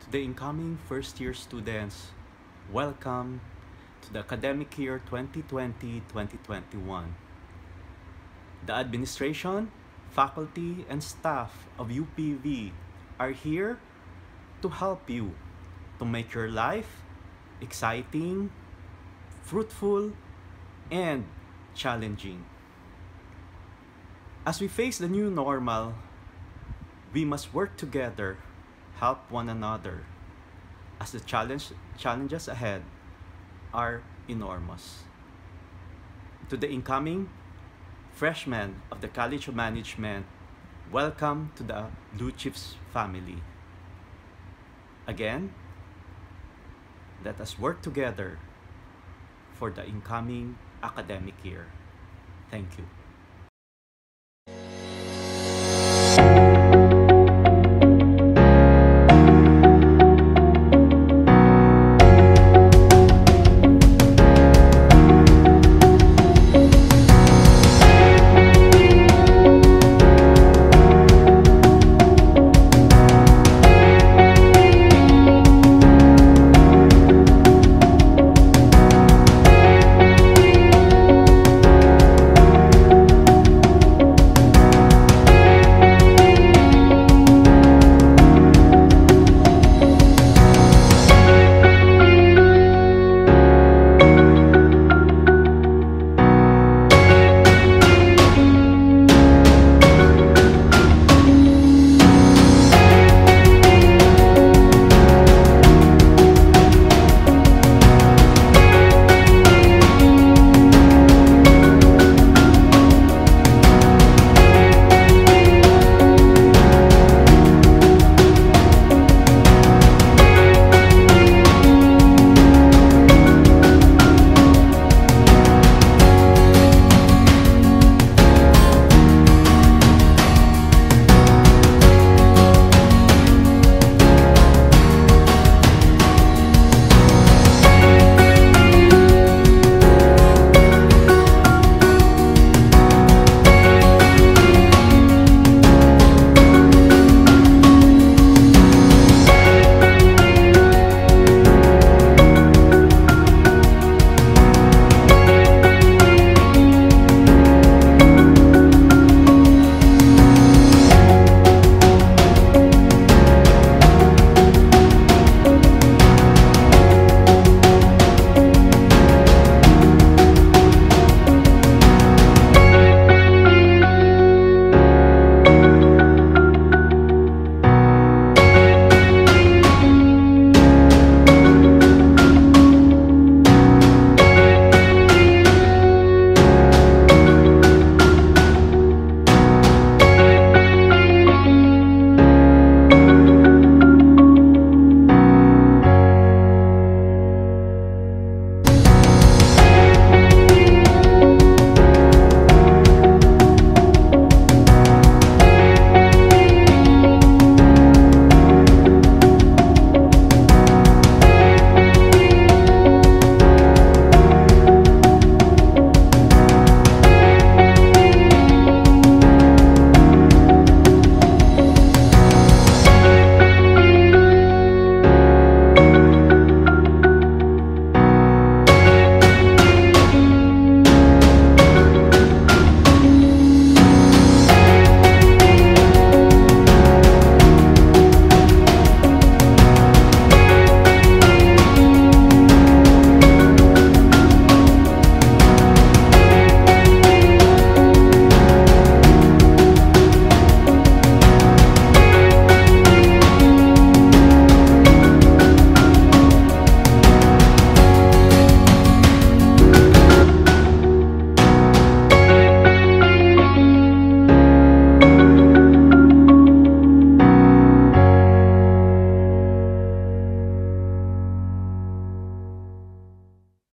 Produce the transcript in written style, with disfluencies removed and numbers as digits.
To the incoming first-year students, welcome to the academic year 2020-2021. The administration, faculty, and staff of UPV are here to help you to make your life exciting, fruitful, and challenging. As we face the new normal, we must work together, help one another, as the challenges ahead are enormous. To the incoming freshmen of the College of Management, welcome to the Blue Chips family. Again, let us work together for the incoming academic year. Thank you.